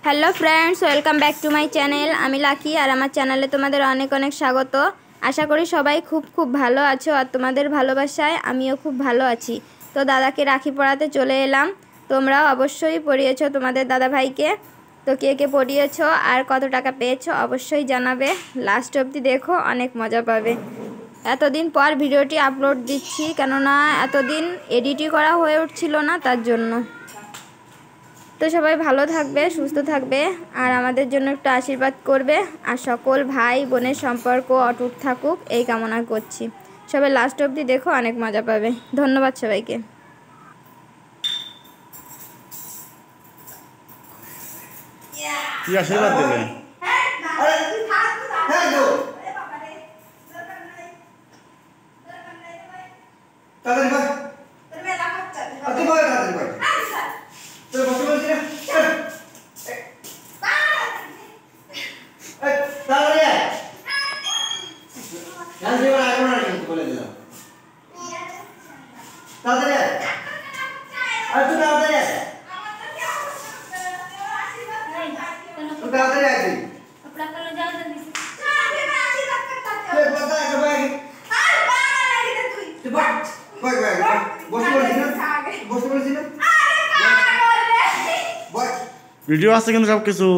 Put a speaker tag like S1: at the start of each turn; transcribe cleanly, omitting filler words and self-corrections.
S1: Hello friends, welcome back to my channel. আমি লাকি আর আমার চ্যানেলে তোমাদের অনেক অনেক স্বাগত। আশা করি সবাই খুব ভালো আছো আর তোমাদের ভালোবাসায় আমিও খুব ভালো আছি। তো দাদাকে রাখি পরাতে চলে এলাম। তোমরাও অবশ্যই পরিয়েছো তোমাদের দাদা ভাইকে। তো কে কে পরিয়েছো আর কত টাকা পেয়েছো অবশ্যই জানাবে। লাস্ট অবধি দেখো, অনেক মজা পাবে। এতদিন পর ভিডিওটি আপলোড দিচ্ছি, কেননা এতদিন এডিটই করা হয়ে উঠছিল না, তার জন্য। তো সবাই ভালো থাকবে, সুস্থ থাকবে আর আমাদের জন্য একটু আশীর্বাদ করবে। আর সকল ভাই বোনের সম্পর্ক অটুট থাকুক এই কামনা করছি। সবাই লাস্ট অবধি দেখো, অনেক মজা পাবে। ধন্যবাদ সবাইকে।
S2: কি আশীর্বাদ দেবে? ভিডিও আছে কিন্তু সব কিছু।